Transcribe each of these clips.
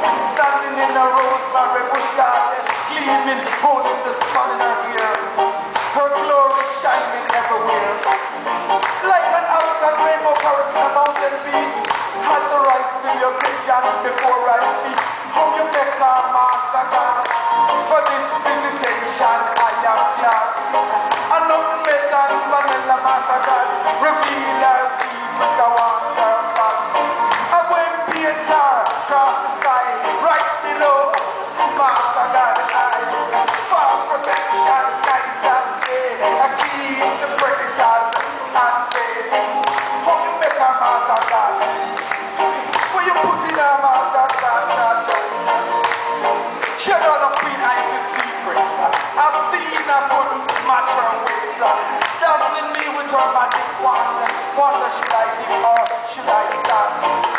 standing in a rosemary bush garden, gleaming, holding the sun in her hair. Her glory shining everywhere. Like an African rainbow caressing a mountain peak, had to rise to your vision before I speak. How you make our master God. For this visitation I am glad. And nothing better than vanilla master God. Reveal our secrets, I wonder back. I went Peter across the sky, right below master God I. For protection night and day, I keep the predators at bay. How you make our master God. Where you put in our master God. Shed all of Queen Isis' secrets. I've seen her couldn't match her ways. Dazzling me with her magic wand. Wonder should I live or should I stand?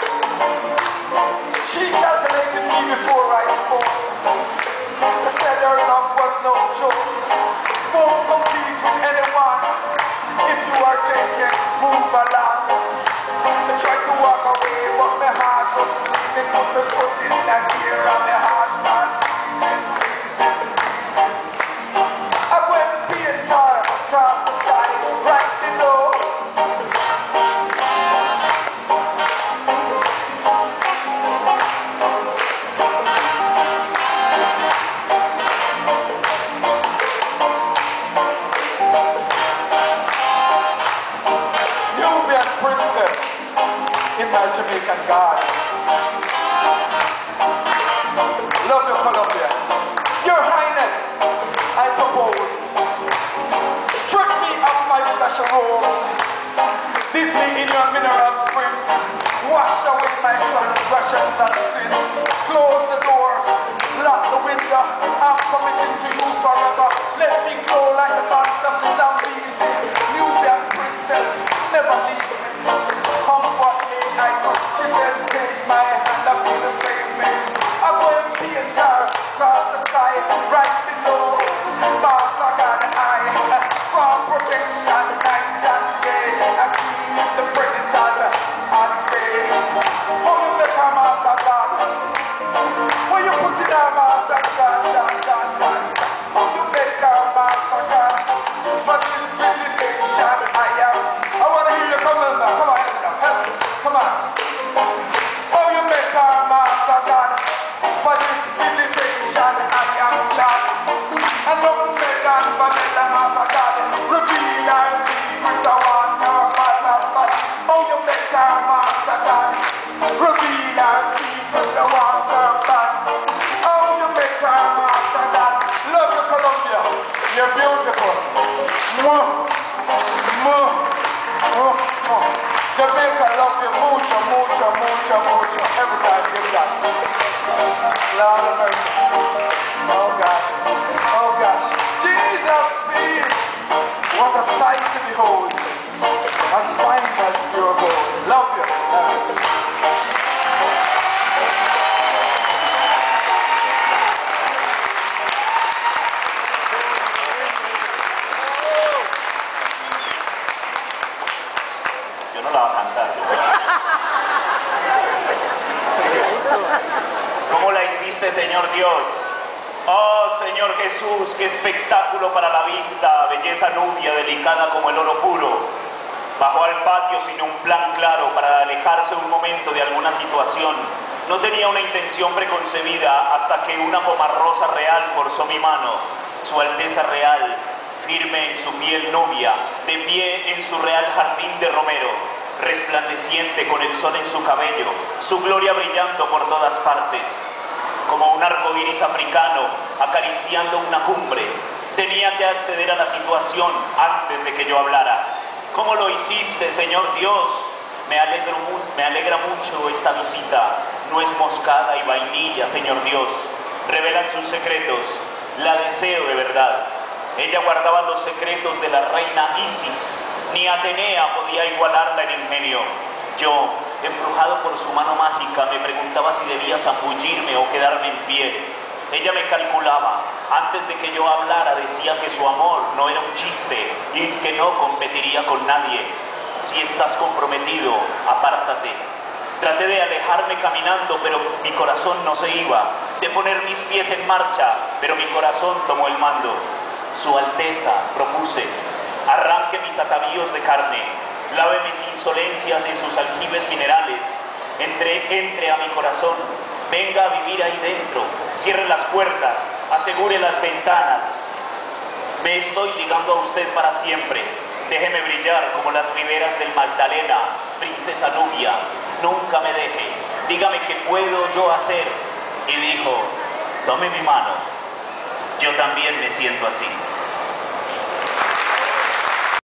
She calculated me before I spoke. Said her love was no joke. Won't compete with anyone. If you are taken, move along. I tried to walk away, but my heart was bleeding. Put my foot in that gear and my heart was I went Peter across the sky, right below. Nubian princess in my Jamaican garden. Love your Columbia. Your Highness, I propose. Strip me of my flesh and robe. Dip me in your mineral springs. Wash away my transgressions and sin. Close the doors. Lock the window. I'm committing to you forever. Let me go like the bands of the zombies. Nubian princess, never leave me. Comfort me, I know. She says, take my hand, I feel the same way. I go and Peter across the sky, right below. Master God I, from protection night and day. I keep the predators at bay. How you make a master God? Where you put in a master God? How you make a master God? For this visitation I am. I want to hear you come on now. Come on, help me. Come on. How you make a master God? For this visitation I am glad. And don't make that vanilla master God. Reveal our secrets, I want our bad. How you make a master God? Reveal our secrets, I want our bad. How you make a master God? Love you, Columbia. You're beautiful. Mwah. Mwah. Mwah. Mwah. Jamaica love you mucho, mucho, mucho, mucho. Every time you got Lord of mercy. Oh God. Oh gosh. Jesus, please. What a sight to behold. As fine as pure gold. Love you. Yo no la voy a cantar. ¿Cómo la hiciste, Señor Dios? Oh, Señor Jesús, qué espectáculo para la vista, belleza nubia, delicada como el oro puro. Bajó al patio sin un plan claro para alejarse un momento de alguna situación. No tenía una intención preconcebida hasta que una pomarrosa real forzó mi mano. Su Alteza Real, firme en su piel nubia, de pie en su real jardín de romero, resplandeciente con el sol en su cabello, su gloria brillando por todas partes. Como un arco iris africano acariciando una cumbre, tenía que acceder a la situación antes de que yo hablara. ¿Cómo lo hiciste, Señor Dios? Me alegra mucho esta visita. Nuez moscada y vainilla, Señor Dios, revelan sus secretos. La deseo de verdad. Ella guardaba los secretos de la reina Isis. Ni Atenea podía igualarla en ingenio. Yo, embrujado por su mano mágica, me preguntaba si debía zambullirme o quedarme en pie. Ella me calculaba. Antes de que yo hablara, decía que su amor no era un chiste y que no competiría con nadie. Si estás comprometido, apártate. Traté de alejarme caminando, pero mi corazón no se iba. De poner mis pies en marcha, pero mi corazón tomó el mando. Su Alteza, propuse, arranque mis atavíos de carne, lave mis insolencias en sus aljibes minerales, entre a mi corazón, venga a vivir ahí dentro, cierre las puertas, asegure las ventanas. Me estoy ligando a usted para siempre. Déjeme brillar como las riberas del Magdalena, princesa Nubia. Nunca me deje. Dígame qué puedo yo hacer. Y dijo, tome mi mano. Yo también me siento así.